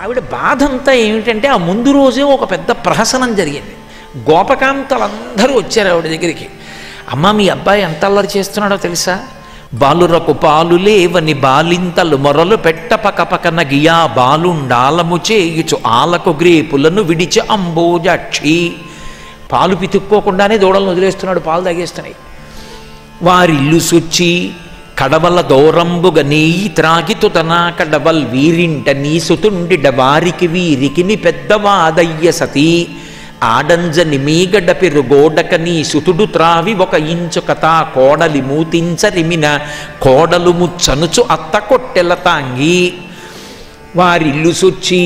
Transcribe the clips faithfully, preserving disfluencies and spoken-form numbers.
ఆవిడ బాధ అంతా ఏమిటంటే ఆ ముందు రోజే ఒక పెద్ద ప్రహసనం జరిగింది. గోపకాంతలందరూ వచ్చారు ఆవిడ దగ్గరికి. అమ్మ మీ అబ్బాయి ఎంత అల్లరి చేస్తున్నాడో తెలుసా? బాలురకు పాలు లేవని బాలింతలు మొరలు పెట్ట పక పకన గియా బాలుండాలము చేయుచు ఆలకు గ్రేపులను విడిచి అంబోజాక్షి. పాలు పితుక్కోకుండానే దూడలను వదిలేస్తున్నాడు, పాలు తాగేస్తున్నాయి. వారిల్లు సుచ్చి కడవల దూరంబుగ నీయి త్రాగితు తన కడవల్ వీరింట నీ సుతుండిడ వారికి వీరికి ని పెద్దవాదయ్య సతీ ఆడంజని మీగడ పెరుగోడక నీ సుతుడు త్రావి ఒక ఇంచు కథా కోడలి మూతించరిమిన కోడలు ముచ్చనుచు అత్త కొట్టెల తాంగి. వారిల్లు సుచ్చి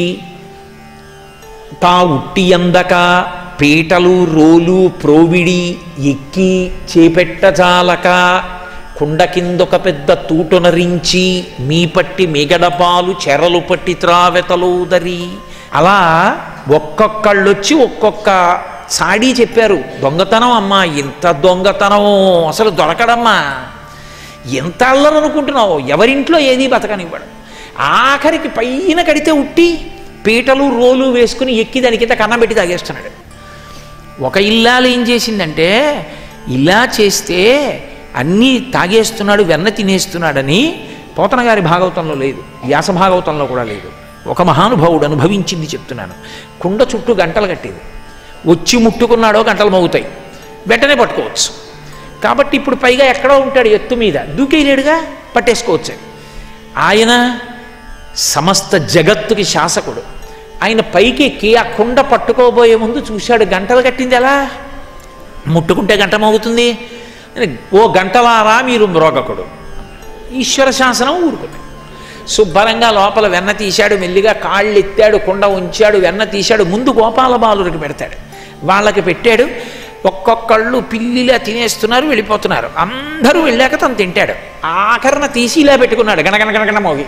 తా ఉట్టి అందక పీటలు రోలు ప్రోవిడి ఎక్కి చేపెట్టజాలక కుండ కిందొక పెద్ద తూటునరించి మీ పట్టి మిగడపాలు చెరలు పట్టి త్రావెతలోదరి. అలా ఒక్కొక్కళ్ళొచ్చి ఒక్కొక్క సాడీ చెప్పారు. దొంగతనం అమ్మా, ఇంత దొంగతనం అసలు దొరకడమ్మా, ఎంత అల్లరనుకుంటున్నావు, ఎవరింట్లో ఏది బతకనివ్వడు. ఆఖరికి పైన కడితే ఉట్టి పీటలు రోలు వేసుకుని ఎక్కి దాని కింద కన్నం పెట్టి తాగేస్తున్నాడు. ఒక ఇల్లాలు ఏం చేసిందంటే, ఇలా చేస్తే అన్నీ తాగేస్తున్నాడు, వెన్న తినేస్తున్నాడని పోతన గారి భాగవతంలో లేదు, వ్యాస భాగవతంలో కూడా లేదు. ఒక మహానుభావుడు అనుభవించింది చెప్తున్నాను. కుండ చుట్టూ గంటలు కట్టేది, వచ్చి ముట్టుకున్నాడో గంటలు మోగుతాయి, వెంటనే పట్టుకోవచ్చు. కాబట్టి ఇప్పుడు పైగా ఎక్కడో ఉంటాడు ఎత్తు మీద, దూకేయలేడుగా, పట్టేసుకోవచ్చు. ఆయన సమస్త జగత్తుకి శాసకుడు. ఆయన పైకి ఎక్కి ఆ కుండ పట్టుకోబోయే ముందు చూశాడు, గంటలు కట్టింది ఎలా, ముట్టుకుంటే గంట మోగుతుంది. ఓ గంటలారా మీరు మ్రోగకుడు. ఈశ్వర శాసనం ఊరుకుంది. శుభ్రంగా లోపల వెన్న తీశాడు, మెల్లిగా కాళ్ళు ఎత్తాడు, కుండ ఉంచాడు, వెన్న తీశాడు, ముందు గోపాల బాలుడికి పెడతాడు, వాళ్ళకి పెట్టాడు. ఒక్కొక్కళ్ళు పిల్లిలా తినేస్తున్నారు, వెళ్ళిపోతున్నారు. అందరూ వెళ్ళాక తను తింటాడు. ఆఖరణ తీసి ఇలా పెట్టుకున్నాడు, గనగన గనగన మోగి.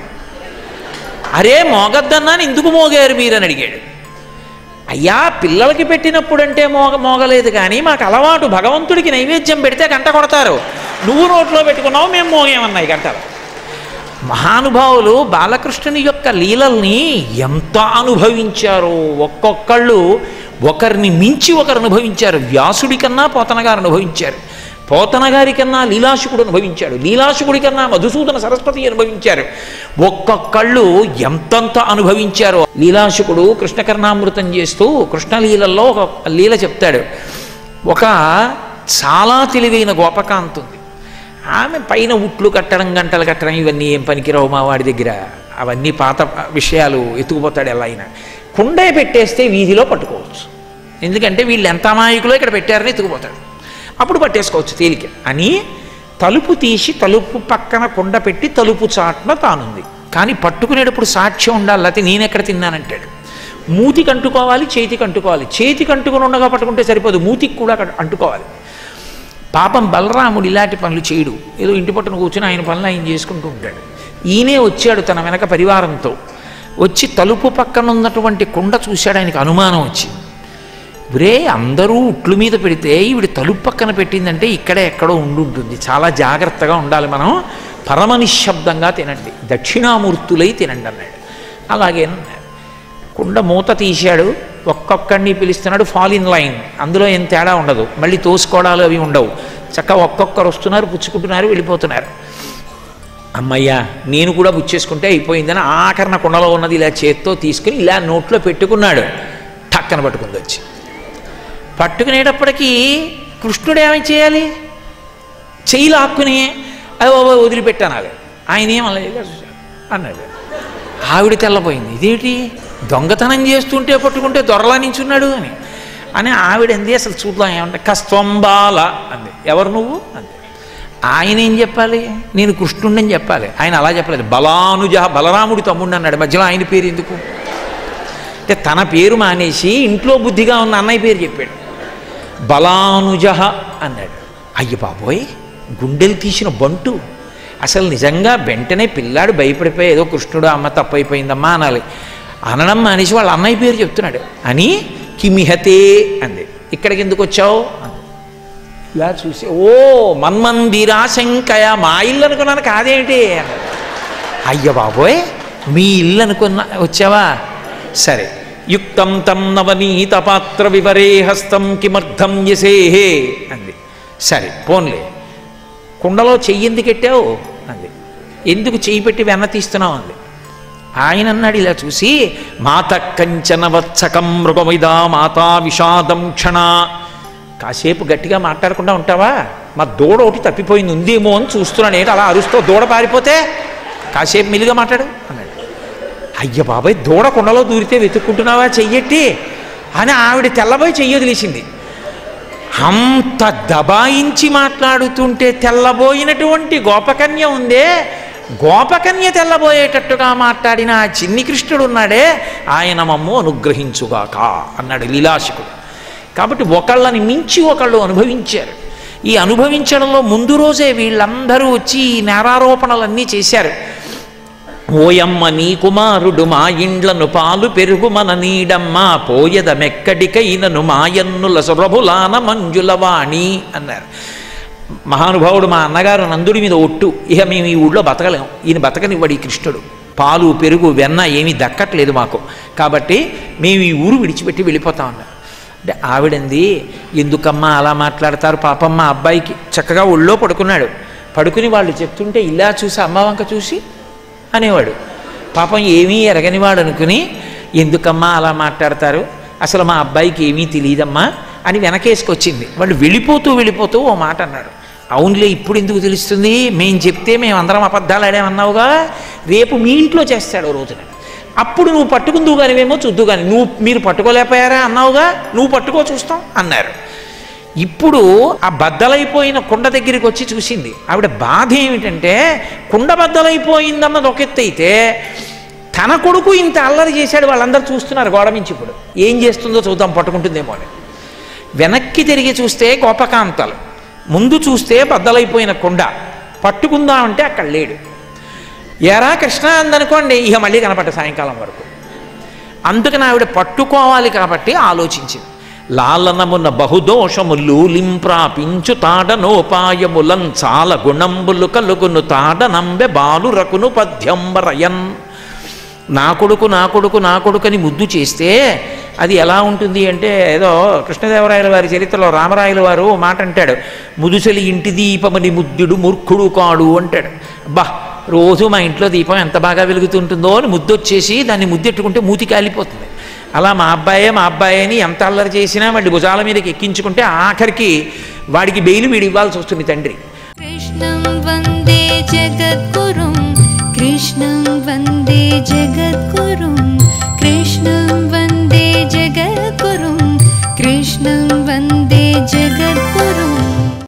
అరే మోగద్దన్నాను, ఎందుకు మోగారు మీరని అడిగాడు. అయ్యా పిల్లలకి పెట్టినప్పుడు అంటే మోగ మోగలేదు కానీ మాకు అలవాటు, భగవంతుడికి నైవేద్యం పెడితే గంట కొడతారు, నువ్వు నోట్లో పెట్టుకున్నావు, మేము మోగేమన్నాయి గంటలు. మహానుభావులు బాలకృష్ణుని యొక్క లీలల్ని ఎంత అనుభవించారో, ఒక్కొక్కళ్ళు ఒకరిని మించి ఒకరు అనుభవించారు. వ్యాసుడి కన్నా పోతన గారు అనుభవించారు, పోతన గారి కన్నా లీలాశుకుడు అనుభవించాడు, లీలాశుకుడి కన్నా మధుసూదన సరస్వతి అనుభవించారు. ఒక్కొక్కళ్ళు ఎంతంత అనుభవించారో. లీలాశుకుడు కృష్ణకర్ణామృతం చేస్తూ కృష్ణలీలల్లో ఒక లీల చెప్తాడు. ఒక చాలా తెలివైన గోపకాంత ఉంది, ఆమె పైన ఉట్లు కట్టడం గంటలు కట్టడం ఇవన్నీ ఏం పనికిరావు మా వాడి దగ్గర, అవన్నీ పాత విషయాలు, ఎత్తుకుపోతాడు ఎలా అయినా. కుండే పెట్టేస్తే వీధిలో పట్టుకోవచ్చు, ఎందుకంటే వీళ్ళు ఎంత అమాయకులో ఇక్కడ పెట్టారని ఎత్తుకుపోతాడు, అప్పుడు పట్టేసుకోవచ్చు తేలిక అని తలుపు తీసి తలుపు పక్కన కుండ పెట్టి తలుపు చాటున తానుంది. కానీ పట్టుకునేటప్పుడు సాక్ష్యం ఉండాలి, లేకపోతే నేనెక్కడ తిన్నానంటాడు. మూతికి అంటుకోవాలి, చేతికి అంటుకోవాలి. చేతికి అంటుకుని ఉండగా పట్టుకుంటే సరిపోదు, మూతికి కూడా అంటుకోవాలి. పాపం బలరాముడు ఇలాంటి పనులు చేయడు, ఏదో ఇంటి పట్టున కూర్చొని ఆయన పనులు ఆయన చేసుకుంటూ ఉంటాడు. ఈయనే వచ్చాడు తన వెనక పరివారంతో, వచ్చి తలుపు పక్కన ఉన్నటువంటి కుండ చూశాడు. ఆయనకు అనుమానం వచ్చింది, ఒరే అందరూ ఉట్లు మీద పెడితే ఈవిడ తలుపు పక్కన పెట్టిందంటే ఇక్కడే ఎక్కడో ఉండుంటుంది, చాలా జాగ్రత్తగా ఉండాలి మనం, పరమ నిశ్శబ్దంగా తినండి, దక్షిణామూర్తులై తినండి అన్నాడు. అలాగే కుండ మూత తీశాడు, ఒక్కొక్కడిని పిలుస్తున్నాడు, ఫాల్ ఇన్ లైన్, అందులో ఏం తేడా ఉండదు, మళ్ళీ తోసుకోవడాలు అవి ఉండవు, చక్కగా ఒక్కొక్కరు వస్తున్నారు, పుచ్చుకుంటున్నారు, వెళ్ళిపోతున్నారు. అమ్మయ్యా నేను కూడా పుచ్చేసుకుంటే అయిపోయిందని ఆఖరణ కుండలో ఉన్నది ఇలా చేత్తో తీసుకుని ఇలా నోట్లో పెట్టుకున్నాడు. టక్కన పట్టుకుంది వచ్చి. పట్టుకునేటప్పటికీ కృష్ణుడు ఏమని చేయాలి, చెయ్యి లాక్కుని అది వదిలిపెట్టానాలి, ఆయన ఏమన్నా అన్నాడు. ఆవిడ తెల్లపోయింది, ఇదేంటి దొంగతనం చేస్తుంటే పట్టుకుంటే దొరలా నించున్నాడు అని అని ఆవిడ అంది, అసలు చూద్దాం ఏమంటే కస్తంబాల అంది. ఎవరు నువ్వు అంది. ఆయన ఏం చెప్పాలి, నేను కృష్ణుడిని చెప్పాలి. ఆయన అలా చెప్పలేదు, బలానుజ బలరాముడి తమ్ముడిని అన్నాడు. మధ్యలో ఆయన పేరు ఎందుకు అంటే తన పేరు మానేసి ఇంట్లో బుద్ధిగా ఉన్న అన్నయ్య పేరు చెప్పాడు. బలానుజ అన్నాడు. అయ్య బాబోయ్, గుండెలు తీసిన బంటు. అసలు నిజంగా వెంటనే పిల్లాడు భయపడిపోయి ఏదో కృష్ణుడు అమ్మ తప్పైపోయిందమ్మా అనాలి. అనడం మానేసి వాళ్ళ అన్నయ్య పేరు చెప్తున్నాడు. అని కిమిహతే అంది. ఇక్కడికి ఎందుకు వచ్చావు అంది. ఇలా చూసి, ఓ మన్మందిరా శంకయ, మా ఇల్లు అనుకున్నాను కాదేంటి అన్నాడు. అయ్య బాబోయ్ మీ ఇల్లు అనుకున్నా వచ్చావా, సరే, యుక్తం తం నవనీత పాత్ర వివరే హస్తం కిమర్థం యసేహే అంది. సరే పోన్లే, కుండలో చెయ్యి ఎందుకు పెట్టావు అంది. ఎందుకు చెయ్యి పెట్టి వెన్న తీస్తున్నావు అంది. ఆయన అన్నాడు ఇలా చూసి, మాత కంచన వత్సకం మృగమిదా మాతా విషాదం క్షణ. కాసేపు గట్టిగా మాట్లాడకుండా ఉంటావా? మా దూడ ఒకటి తప్పిపోయింది ఉందేమో అని చూస్తున్నాను, ఏంటి అలా అరుస్తూ దూడ పారిపోతే? కాసేపు మెల్లిగా మాట్లాడు అన్నాడు. అయ్య బాబాయ్, దూడ కుండలో దూరితే వెతుక్కుంటున్నావా చెయ్యట్టి అని ఆవిడ తెల్లబోయి చెయ్యి వదిలేసింది. అంత దబాయించి మాట్లాడుతుంటే తెల్లబోయినటువంటి గోపకన్య ఉందే, గోపకన్య తెల్లబోయేటట్టుగా మాట్లాడిన ఆ చిన్ని కృష్ణుడు ఉన్నాడే, ఆయన మమ్ము అనుగ్రహించుగాక అన్నాడు లీలాశకుడు. కాబట్టి ఒకళ్ళని మించి ఒకళ్ళు అనుభవించారు. ఈ అనుభవించడంలో ముందు రోజే వీళ్ళందరూ వచ్చి ఈ నేరారోపణలన్నీ చేశారు. ఓయమ్మ నీ కుమారుడు మా ఇండ్లను పాలు పెరుగు మన నీడమ్మ పోయదమెక్కడికైనను మాయన్నుల సురభులాన మంజులవాణి అన్నారు. మహానుభావుడు మా అన్నగారు నందుడి మీద ఒట్టు, ఇక మేము ఈ ఊళ్ళో బతకలేం, ఈయన బతకనివ్వడు ఈ కృష్ణుడు, పాలు పెరుగు వెన్న ఏమీ దక్కట్లేదు మాకు, కాబట్టి మేము ఈ ఊరు విడిచిపెట్టి వెళ్ళిపోతాం అన్నారు. అంటే ఆవిడంది, ఎందుకమ్మా అలా మాట్లాడతారు, పాపమ్మ అబ్బాయికి చక్కగా ఒళ్ళో పడుకున్నాడు, పడుకుని వాళ్ళు చెప్తుంటే ఇలా చూసి అమ్మ వంక చూసి అనేవాడు. పాపం ఏమీ ఎరగనివాడు అనుకుని, ఎందుకమ్మా అలా మాట్లాడతారు, అసలు మా అబ్బాయికి ఏమీ తెలియదమ్మా అని వెనకేసుకొచ్చింది. వాళ్ళు వెళ్ళిపోతూ వెళ్ళిపోతూ ఓ మాట అన్నాడు. అవునులే, ఇప్పుడు ఎందుకు తెలుస్తుంది, మేము చెప్తే మేము అందరం అబద్ధాలు ఆడామన్నావుగా, రేపు మీ ఇంట్లో చేస్తాడు ఓ రోజున, అప్పుడు నువ్వు పట్టుకుందువు కానివేమో చూద్దు కానీ, నువ్వు మీరు పట్టుకోలేకపోయారా అన్నావుగా, నువ్వు పట్టుకో చూస్తాం అన్నారు. ఇప్పుడు ఆ బద్దలైపోయిన కుండ దగ్గరికి వచ్చి చూసింది. ఆవిడ బాధ ఏమిటంటే, కుండ బద్దలైపోయిందన్నది ఒక ఎత్తు అయితే, తన కొడుకు ఇంత అల్లరి చేశాడు, వాళ్ళందరూ చూస్తున్నారు గోడ మించి, ఇప్పుడు ఏం చేస్తుందో చూద్దాం, పట్టుకుంటుందేమో అని. వెనక్కి తిరిగి చూస్తే గోపకాంతలు, ముందు చూస్తే బద్దలైపోయిన కుండ, పట్టుకుందామంటే అక్కడ లేడు. ఎరా కృష్ణ అందనుకోండి, ఇక మళ్ళీ కనపడ్డ సాయంకాలం వరకు. అందుకని ఆవిడ పట్టుకోవాలి కాబట్టి ఆలోచించింది. లాలనమున బహుదోషములు లింప్రాపించు తాడనోపాయములం చాలా గుణంబులు కలుగును తాడనంబె బాలురకును పద్యంబరయన్. నా కొడుకు నా కొడుకు నా కొడుకని ముద్దు చేస్తే అది ఎలా ఉంటుంది అంటే, ఏదో కృష్ణదేవరాయల వారి చరిత్రలో రామరాయల వారు మాట అంటాడు, ముదుసలి ఇంటి దీపమని ముద్దుడు మూర్ఖుడు కాడు అంటాడు. బా, రోజు మా ఇంట్లో దీపం ఎంత బాగా వెలుగుతుంటుందో అని ముద్దొచ్చేసి దాన్ని ముద్దెట్టుకుంటే మూతి కాలిపోతుంది. అలా మా అబ్బాయే మా అబ్బాయి అని ఎంత అల్లరి చేసినా వాడి భుజాల మీదకి ఎక్కించుకుంటే ఆఖరికి వాడికి బెయిలు వీడి ఇవ్వాల్సి వస్తుంది తండ్రి. కృష్ణం వందే జగద్గురుం, కృష్ణం వందే జగద్గురుం.